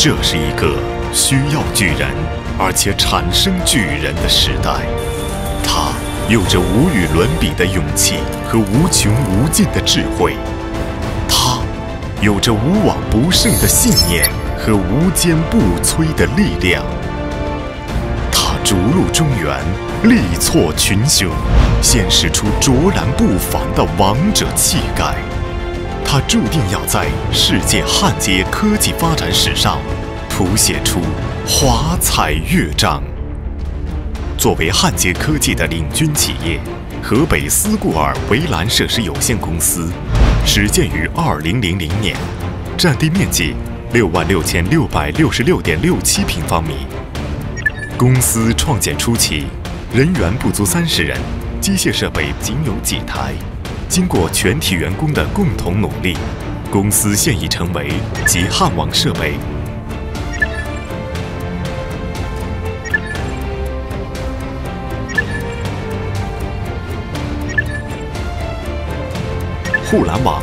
这是一个需要巨人，而且产生巨人的时代。它有着无与伦比的勇气和无穷无尽的智慧。它有着无往不胜的信念和无坚不摧的力量。它逐鹿中原，力挫群雄，显示出卓然不凡的王者气概。它注定要在世界焊接科技发展史上谱写出华彩乐章。作为焊接科技的领军企业，河北斯固尔围栏设施有限公司始建于2000年，占地面积66666.67平方米。公司创建初期，人员不足30人，机械设备仅有几台。经过全体员工的共同努力，公司现已成为集焊网设备、护栏网、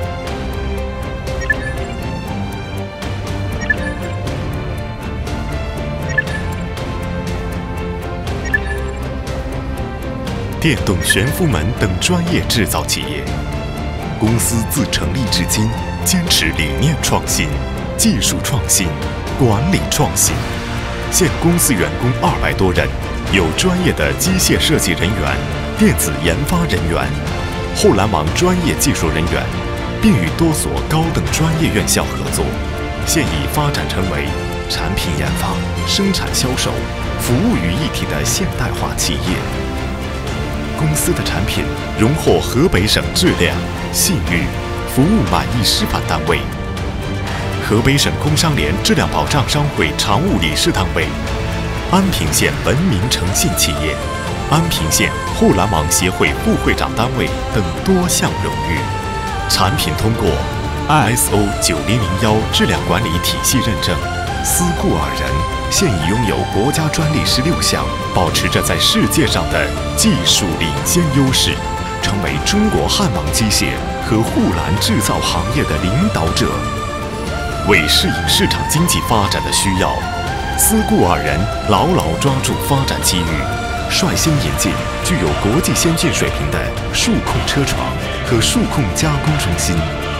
电动悬浮门等专业制造企业。公司自成立至今，坚持理念创新、技术创新、管理创新。现公司员工200多人，有专业的机械设计人员、电子研发人员、互联网专业技术人员，并与多所高等专业院校合作。现已发展成为产品研发、生产销售、服务于一体的现代化企业。公司的产品荣获河北省质量、信誉、服务满意示范单位、河北省工商联质量保障商会常务理事单位、安平县文明诚信企业、安平县互联网协会副会长单位等多项荣誉。产品通过 ISO 9001质量管理体系认证。斯固尔人现已拥有国家专利16项，保持着在世界上的技术领先优势，成为中国焊网机械和护栏制造行业的领导者。为适应市场经济发展的需要，斯固尔人牢牢抓住发展机遇，率先引进具有国际先进水平的数控车床和数控加工中心。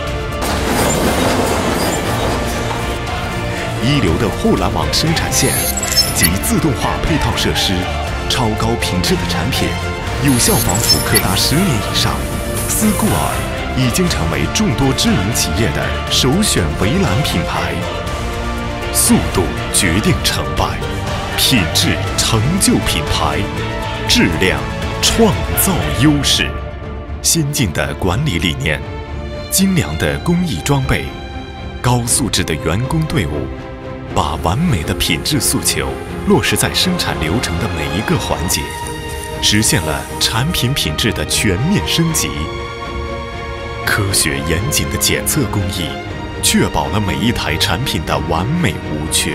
一流的互联网生产线及自动化配套设施，超高品质的产品，有效防腐可达10年以上。斯固尔已经成为众多知名企业的首选围栏品牌。速度决定成败，品质成就品牌，质量创造优势。先进的管理理念，精良的工艺装备，高素质的员工队伍，把完美的品质诉求落实在生产流程的每一个环节，实现了产品品质的全面升级。科学严谨的检测工艺，确保了每一台产品的完美无缺。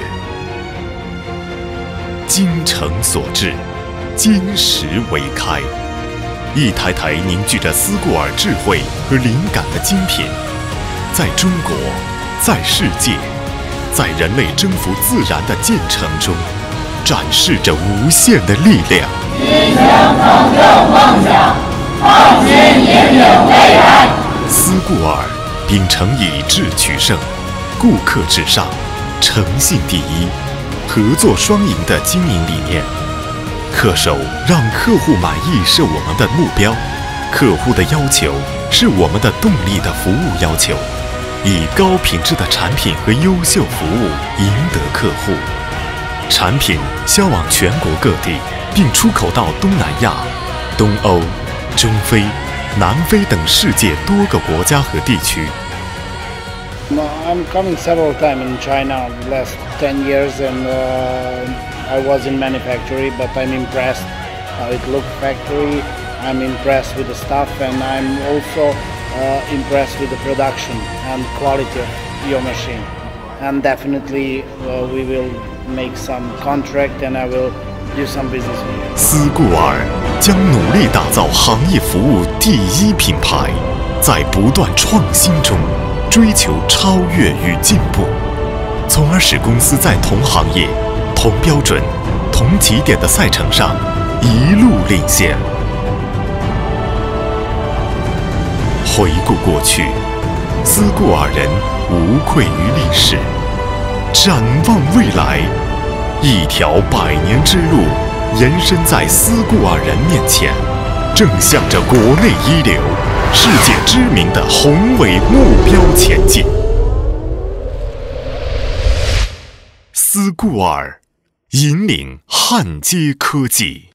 精诚所至，金石为开，一台台凝聚着斯固尔智慧和灵感的精品，在中国，在世界，在人类征服自然的进程中，展示着无限的力量。 坚强成就梦想，创新引领未来。 斯固尔秉承以智取胜、顾客至上、诚信第一、合作双赢的经营理念，恪守让客户满意是我们的目标，客户的要求是我们的动力的服务要求，以高品质的产品和优秀服务赢得客户。产品销往全国各地，并出口到东南亚、东欧、中非、南非等世界多个国家和地区。 I'm coming several times in China last 10 years, and I was in manufacturing, but I'm impressed how it looks factory. I'm impressed with the staff, and I'm also impressed with the production and quality of your machine. And definitely we will make some contract, and I will do some business with you. 斯固尔将努力打造行业服务第一品牌，在不断创新中追求超越与进步， 从而使公司在同行业、同标准、同起点的赛程上一路领先。回顾过去，思故尔人无愧于历史；展望未来，一条100年之路延伸在思故尔人面前，正向着国内一流、世界知名的宏伟目标前进。思故尔引领焊接科技。